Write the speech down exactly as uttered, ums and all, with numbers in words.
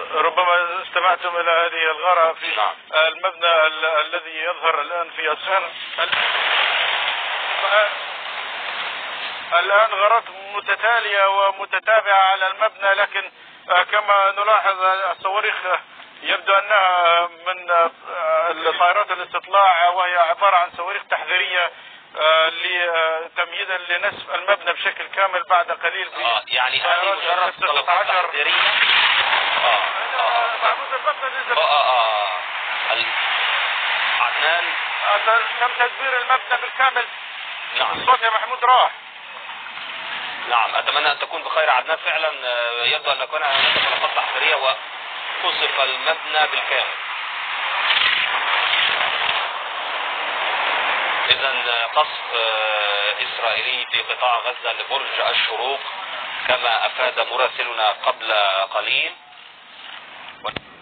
ربما استمعتم إلى هذه الغارة في نعم. المبنى ال الذي يظهر الآن في أسفل. الآن غارات متتالية ومتتابعة على المبنى، لكن كما نلاحظ الصواريخ يبدو أنها من طائرات الاستطلاع، وهي عبارة عن صواريخ تحذيرية لتمييزا لنسف المبنى بشكل كامل بعد قليل. اه يعني هذه مجرد طلقات تحذيرية. اه اه محمود المبنى نزل. اه اه عدنان تم تدبير المبنى بالكامل. نعم. الصوت يا محمود راح. نعم، اتمنى ان تكون بخير عدنان. فعلا يبدو ان كان هناك طلقات تحذيرية وقصف المبنى بالكامل. إذا قصف إسرائيلي في قطاع غزة لبرج الشروق كما أفاد مراسلنا قبل قليل.